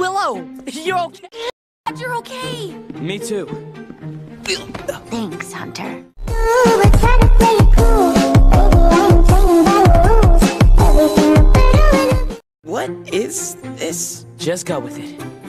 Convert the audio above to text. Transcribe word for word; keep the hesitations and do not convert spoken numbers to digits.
Willow, you're okay. You're okay. Me too. Thanks, Hunter. What is this? Just go with it.